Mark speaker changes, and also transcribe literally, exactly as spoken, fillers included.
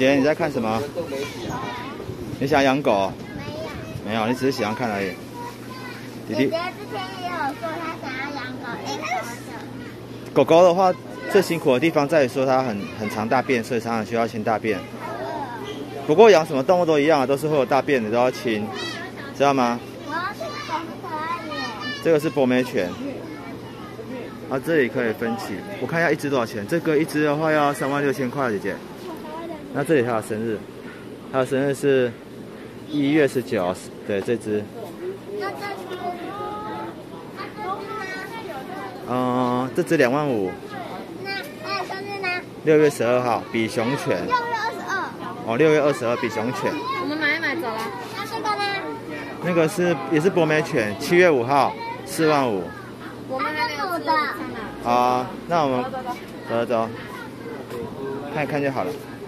Speaker 1: 姐，你在看什么？你想养狗？
Speaker 2: 没有，
Speaker 1: 没有，你只是喜欢看而已。弟弟，
Speaker 2: 姐姐之前也有说她想要养狗，哎，它是
Speaker 1: 狗狗的话，最辛苦的地方在于说它很很常大便，所以常常需要清大便。不过养什么动物都一样啊，都是会有大便的，都要清，知道吗？
Speaker 2: 我要这个狗很可爱耶。
Speaker 1: 这个是博美犬，啊，这里可以分期。我看一下一只多少钱？这个一只的话要三万六千块，姐姐。那这里还有生日，还有生日是一月十九，对，这只。
Speaker 2: 那这是，那这是呢？
Speaker 1: 嗯，这只两万五。
Speaker 2: 那还有生日呢？
Speaker 1: 六月十二号，比熊犬。
Speaker 2: 六月二十二。
Speaker 1: 哦，六月二十二，比熊犬。
Speaker 3: 我们买一买走了。
Speaker 2: 那这个呢？
Speaker 1: 那个是也是博美犬，七月五号，四万五。
Speaker 3: 我们还没有吃
Speaker 2: 的。
Speaker 1: 啊，那我们走走走，看一看就好了。